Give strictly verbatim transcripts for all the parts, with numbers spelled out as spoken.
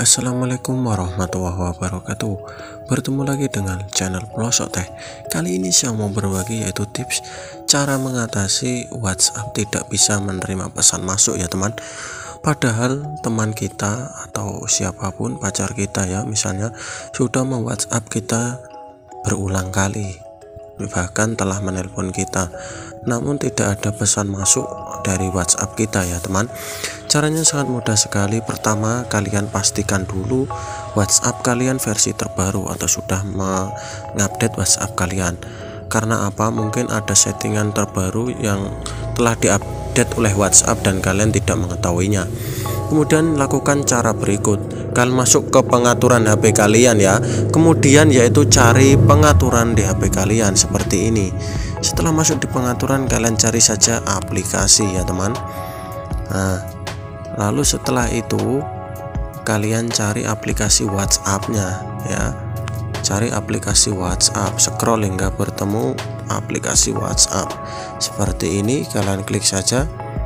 Assalamualaikum warahmatullahi wabarakatuh. Bertemu lagi dengan channel Pelosok Teh. Kali ini saya mau berbagi yaitu tips cara mengatasi WhatsApp tidak bisa menerima pesan masuk ya teman. Padahal teman kita atau siapapun, pacar kita ya misalnya, sudah me-WhatsApp kita berulang kali, bahkan telah menelpon kita, namun tidak ada pesan masuk dari WhatsApp kita ya teman. Caranya sangat mudah sekali. Pertama, kalian pastikan dulu WhatsApp kalian versi terbaru atau sudah mengupdate WhatsApp kalian. Karena apa? Mungkin ada settingan terbaru yang telah diupdate oleh WhatsApp dan kalian tidak mengetahuinya. Kemudian lakukan cara berikut. Kalian masuk ke pengaturan H P kalian ya. Kemudian yaitu cari pengaturan di H P kalian seperti ini. Setelah masuk di pengaturan, kalian cari saja aplikasi ya teman. Nah, lalu setelah itu kalian cari aplikasi WhatsApp-nya ya. Cari aplikasi WhatsApp, scroll hingga bertemu aplikasi WhatsApp. Seperti ini, kalian klik saja.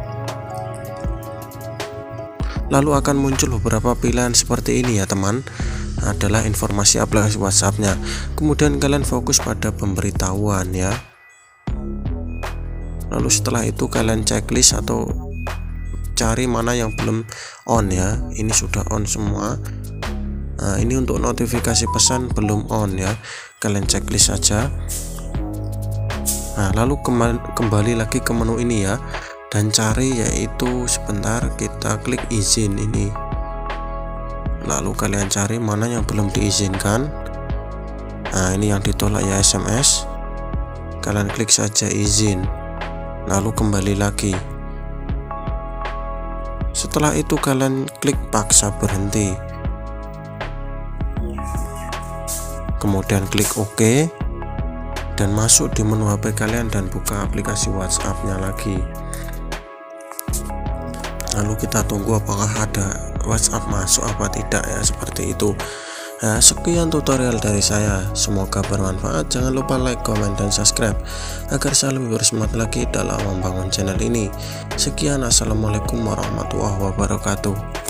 Lalu akan muncul beberapa pilihan seperti ini ya teman. Adalah informasi aplikasi WhatsApp-nya. Kemudian kalian fokus pada pemberitahuan ya. Lalu setelah itu kalian checklist atau cari mana yang belum on ya. Ini sudah on semua. Nah, ini untuk notifikasi pesan belum on ya. Kalian checklist saja. Nah, lalu kembali lagi ke menu ini ya, dan cari yaitu sebentar kita klik izin ini. Lalu kalian cari mana yang belum diizinkan. Nah, ini yang ditolak ya, S M S. Kalian klik saja izin. Lalu kembali lagi. Setelah itu kalian klik paksa berhenti. Kemudian klik OK dan masuk di menu H P kalian dan buka aplikasi WhatsApp-nya lagi. Lalu kita tunggu apakah ada WhatsApp masuk apa tidak ya, seperti itu. Nah, sekian tutorial dari saya, semoga bermanfaat. Jangan lupa like, comment, dan subscribe agar saya lebih bersemangat lagi dalam membangun channel ini. Sekian, assalamualaikum warahmatullahi wabarakatuh.